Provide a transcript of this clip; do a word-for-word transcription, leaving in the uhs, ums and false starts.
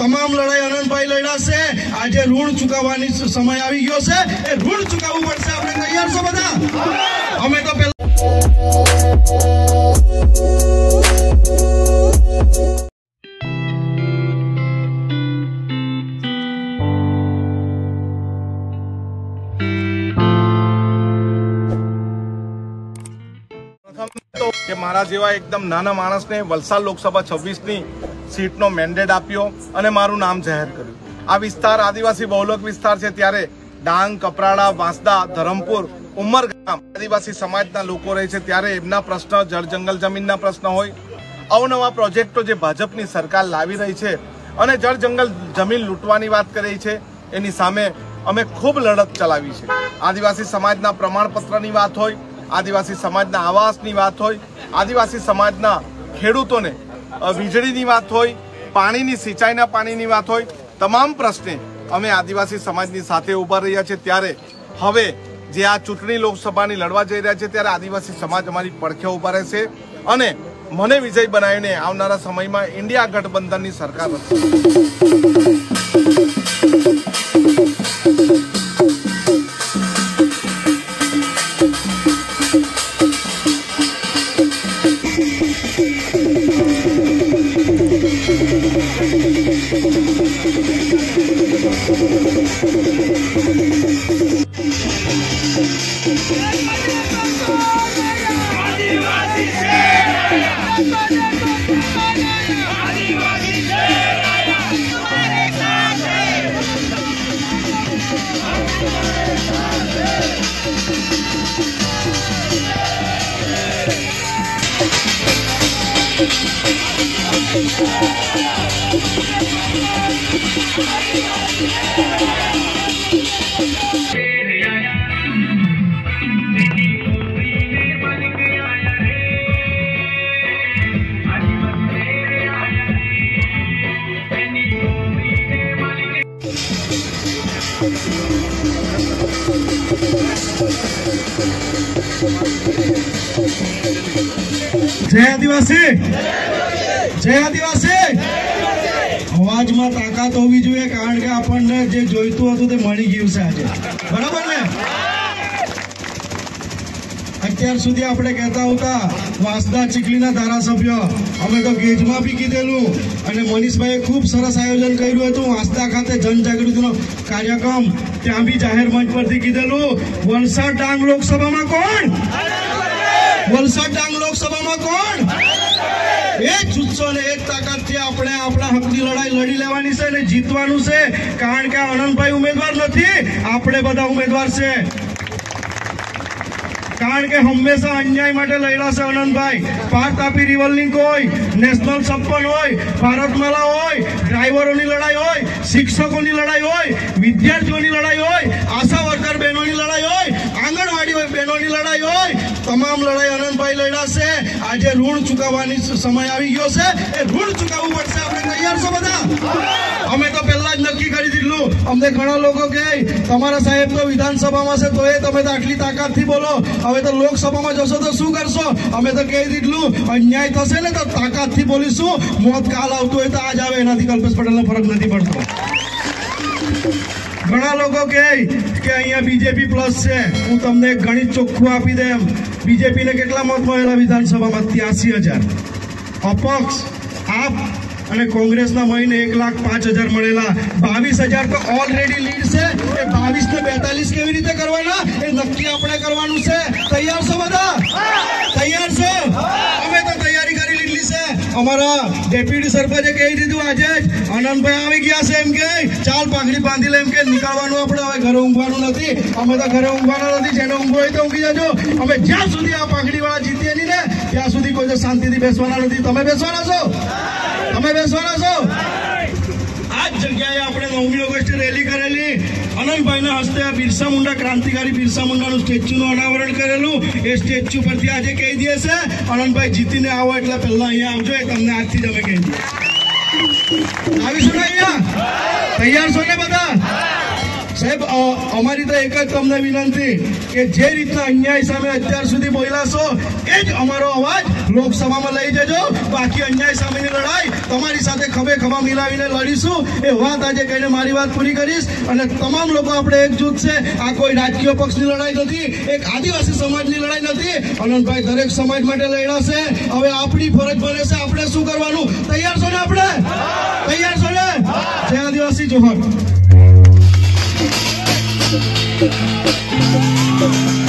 તમામ લડાઈ આનંદભાઈ લડ્યા છે। આજે ઋણ ચૂકવવાની સમય આવી ગયો છે, એ ઋણ ચૂકવવું પડશે। આપણે તૈયાર છો બધા? અમે તો પેલા કે મારા જેવા એકદમ નાના માણસને વલસાડ લોકસભા છવ્વીસ ની સીટનો મેન્ડેટ આપ્યો અને મારું નામ જાહેર કર્યું। આ વિસ્તાર આદિવાસી બહુલક વિસ્તાર છે, ત્યારે ડાંગ, કપરાડા, વાંસદા, ધરમપુર, ઉમરગામ આદિવાસી સમાજના લોકો રહે છે, ત્યારે એમના પ્રશ્ન, જળ જંગલ જમીનના પ્રશ્ન હોય, અવનવા પ્રોજેક્ટો જે ભાજપની સરકાર લાવી રહી છે અને જળ જંગલ જમીન લૂંટવાની વાત કરી રહી છે, એની સામે અમે ખૂબ લડત ચલાવી છે। આદિવાસી સમાજના પ્રમાણપત્રની વાત હોય, આદિવાસી સમાજના આવાસની વાત હોય, આદિવાસી સમાજના ખેડૂતોને વીજળીની વાત હોય, પાણીની સિંચાઈના પાણીની વાત હોય, તમામ પ્રશ્ને અમે આદિવાસી સમાજની સાથે ઉભા રહ્યા છે। ત્યારે હવે જે આ ચૂંટણી લોકસભાની લડવા જઈ રહ્યા છે, ત્યારે આદિવાસી સમાજ અમારી પડખે ઉભા રહેશે અને મને વિજય બનાવીને આવનારા સમયમાં ઇન્ડિયા ગઠબંધનની સરકાર હશે। जय आदिवासी, जय आदिवासी। अवाज में ताकत होवी જોઈએ, કારણ કે આપણને જે જોઈતું હતું તે મળી ગયું છે આજે, બરાબર ને? અત્યાર સુધી આપણે કહેતા હતા વાંસદા ચીખલીના ધારાસભ્ય, અમે તો ગેજમાં બી કીધેલું અને મનીષભાઈએ ખૂબ સરસ આયોજન કર્યું હતું વાંસદા ખાતે જનજાગૃતિનો કાર્યક્રમ, ત્યાં બી જાહેર મંચ પરથી કીધેલું વલસાડ ડાંગ લોકસભામાં કોણ? વલસાડ ડાંગ લોકસભામાં કોણ? એક જુસ્સો ને એક તાકાતથી આપણે આપણા હકની લડાઈ લડી લેવાની છે અને જીતવાનું છે, કારણ કે આનંદભાઈ ઉમેદવાર નથી, આપણે બધા ઉમેદવાર છે। કારણ કે હંમેશા અન્યાય માટે લડ્યા છે આનંદભાઈ। પાર તાપી રિવર લિંક હોય, નેશનલ છપ્પન હોય, ભારતમાલા હોય, ડ્રાઈવરોની લડાઈ હોય, શિક્ષકોની લડાઈ હોય, વિદ્યાર્થીઓની લડાઈ હોય, આશા વર્કર બહેનોની લડાઈ હોય, આંગણવાડી બહેનોની લડાઈ હોય, તમામ લડાઈ આનંદભાઈ લડ્યા છે। આજે ઋણ ચૂકવવાની સમય આવી ગયો છે, એ ઋણ ચૂકવવું પડશે। આપણે તૈયાર છો બધા? અમે તો પહેલા જ નક્કી કરી દીધું। અમને ઘણા લોકો કહે તમારા સાહેબ તો વિધાનસભામાં છે તો એ તમે તો આટલી તાકાતથી બોલો, હવે તો લોકસભામાં જશો તો શું કરશો? અમે તો કહી દીધું અન્યાય થશે ને તો તાકાતથી બોલીશું, મોત કાલ આવતું હોય તો આજ આવે, એનાથી કલ્પેશ પટેલનો ફરક નથી પડતો। ઘણા લોકો કહે કે અહીંયા બીજેપી પ્લસ છે, હું તમને એક ગણિત ચોખ્ખું આપી દેમ। બીજેપી ને કેટલા મત મળેલા વિધાનસભામાં? ત્યાસી હજાર। અપક્ષ, આપ અને કોંગ્રેસના મળીને એક લાખ પાંચ હજાર મળેલા, બાવીસ હજાર તો ઓલરેડી લીડ છે। એ બાવીસ ને બેતાલીસ કેવી રીતે કરવાના એ નક્કી આપણે કરવાનું છે। તૈયાર છો બધા? તૈયાર છો? અમે તો તૈયારી કરી લીધી છે। અમારા ડેપ્યુટી સરપંચે કહી દીધું આજે જ આનંદભાઈ આવી ગયા છે, એમ કે ચાલ પાઘડી બાંધી લે, એમ કે નીકળવાનું આપણે, હવે ઘરે ઊંઘવાનું નથી। અમે તો ઘરે ઊંઘવાના નથી, જેને ઊંઘવું હોય તો ઊંઘી જજો। અમે જ્યાં સુધી આ પાઘડી વાળા જીતીએ નહીં ને ત્યાં સુધી કોઈ શાંતિથી બેસવાના નથી। તમે બેસવાના છો? તમે બેસવાના છો? આ જ જગ્યાએ આપણે નવમી ઓગસ્ટે રેલી કરેલી, આનંદભાઈના હસ્તે બિરસા મુંડા, ક્રાંતિકારી બિરસા મુંડાનું સ્ટેચ્યુનું અનાવરણ કરેલું। એ સ્ટેચ્યુ પરથી આજે કહી દઈએ છે આનંદભાઈ જીતીને આવો એટલે પહેલા અહીંયા આવજો, એ તમને આજથી જ અમે કહી દઈએ। આવીશું ને અહીંયા? તૈયાર છો ને બધા? સાહેબ અમારી તો એક જ તમને વિનંતી કે જે રીતના અન્યાય સામે અત્યાર સુધી બોલ્યા છો એ જ અમારો અવાજ લોકસભામાં લઈ જજો. બાકી અન્યાય સામેની લડાઈ તમારી સાથે ખભે ખભા મિલાવીને લડીશું. એ વાત આજે કહીને મારી વાત પૂરી કરીશ. અને તમામ લોકો આપણે એકજૂથ છે. આ કોઈ રાજકીય પક્ષની લડાઈ નથી, એક આદિવાસી સમાજની લડાઈ નથી. અનંતભાઈ દરેક સમાજ માટે લડ્યા છે. હવે આપણી ફરજ બને છે આપણે શું કરવાનું. તૈયાર છો ને? આપણે તૈયાર છો ને? જય આદિવાસી, જોહર.